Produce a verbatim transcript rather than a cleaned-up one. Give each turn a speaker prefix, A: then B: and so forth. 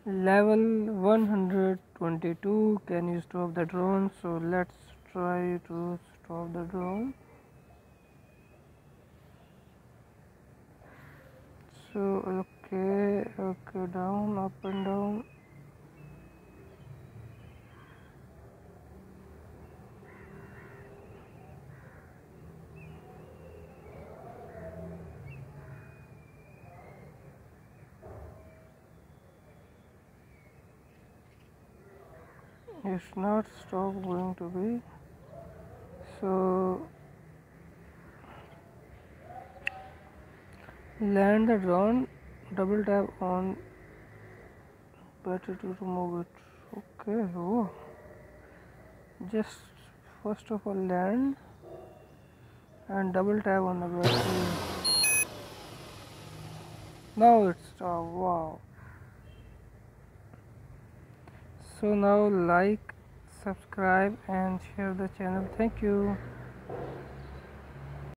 A: Level one hundred twenty-two. Can you stop the drone? So let's try to stop the drone. So okay, okay, down, up and down. It's not stop going to be. So land the drone, double tap on battery to remove it. Okay, oh. Just first of all land and double tap on the battery. Now it's stopped. Wow. So now like, subscribe and share the channel. Thank you.